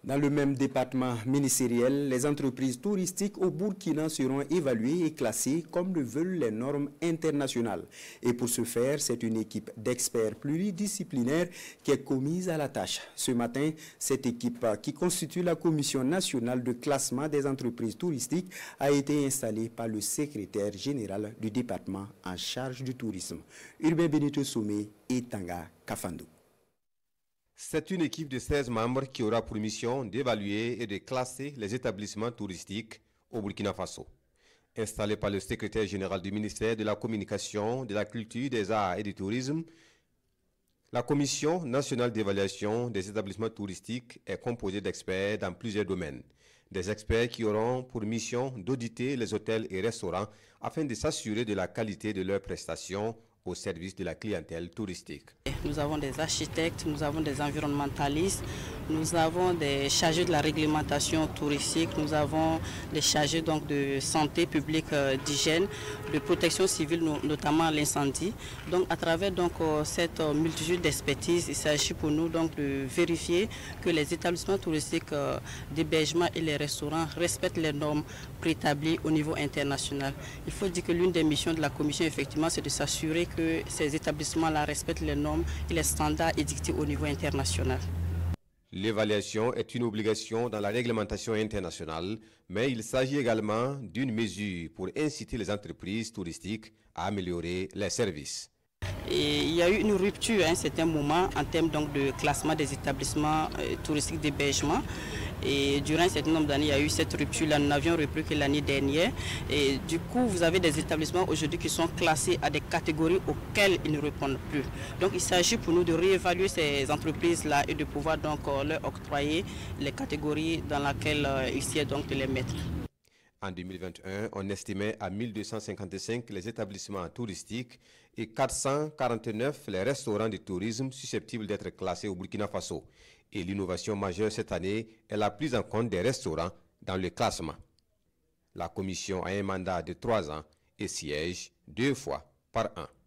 Dans le même département ministériel, les entreprises touristiques au Burkina seront évaluées et classées comme le veulent les normes internationales. Et pour ce faire, c'est une équipe d'experts pluridisciplinaires qui est commise à la tâche. Ce matin, cette équipe qui constitue la Commission nationale de classement des entreprises touristiques a été installée par le secrétaire général du département en charge du tourisme, Urbain Benito Somé et Tanga Kafando. C'est une équipe de 16 membres qui aura pour mission d'évaluer et de classer les établissements touristiques au Burkina Faso. Installée par le secrétaire général du ministère de la Communication, de la Culture, des Arts et du Tourisme, la Commission nationale d'évaluation des établissements touristiques est composée d'experts dans plusieurs domaines. Des experts qui auront pour mission d'auditer les hôtels et restaurants afin de s'assurer de la qualité de leurs prestations au service de la clientèle touristique. Nous avons des architectes, nous avons des environnementalistes, nous avons des chargés de la réglementation touristique, nous avons des chargés donc de santé publique, d'hygiène, de protection civile, notamment l'incendie. Donc à travers cette multitude d'expertises, il s'agit pour nous donc de vérifier que les établissements touristiques d'hébergement et les restaurants respectent les normes préétablies au niveau international. Il faut dire que l'une des missions de la commission effectivement c'est de s'assurer que ces établissements-là respectent les normes et les standards édictés au niveau international. L'évaluation est une obligation dans la réglementation internationale, mais il s'agit également d'une mesure pour inciter les entreprises touristiques à améliorer les services. Et il y a eu une rupture à un certain moment en termes donc de classement des établissements touristiques d'hébergement. Et durant un certain nombre d'années, il y a eu cette rupture-là. Nous n'avions repris que l'année dernière. Et du coup, vous avez des établissements aujourd'hui qui sont classés à des catégories auxquelles ils ne répondent plus. Donc, il s'agit pour nous de réévaluer ces entreprises-là et de pouvoir donc leur octroyer les catégories dans lesquelles il s'y est donc de les mettre. En 2021, on estimait à 1255 les établissements touristiques et 449 les restaurants de tourisme susceptibles d'être classés au Burkina Faso. Et l'innovation majeure cette année est la prise en compte des restaurants dans le classement. La commission a un mandat de 3 ans et siège 2 fois par an.